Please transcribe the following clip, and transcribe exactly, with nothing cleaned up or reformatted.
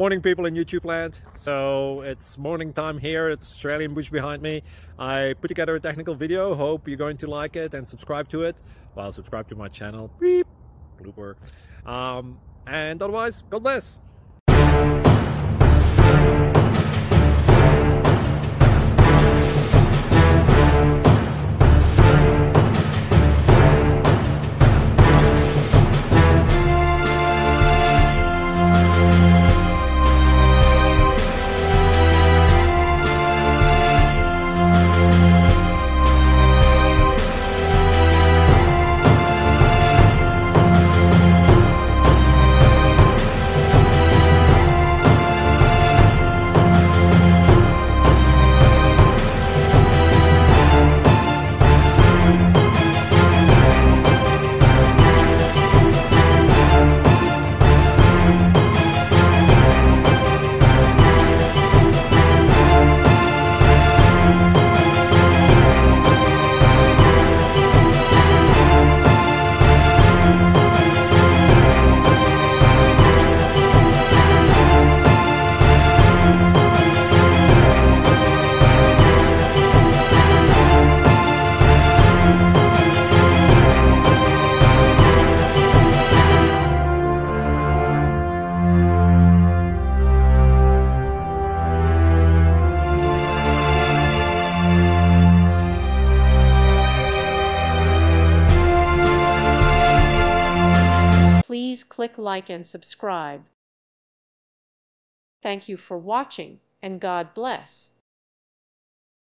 Morning, people in YouTube land. So it's morning time here. It's Australian bush behind me. I put together a technical video. Hope you're going to like it and subscribe to it. Well, subscribe to my channel. Beep. Blooper. Um, and otherwise, God bless. Please click like and subscribe. Thank you for watching, and God bless.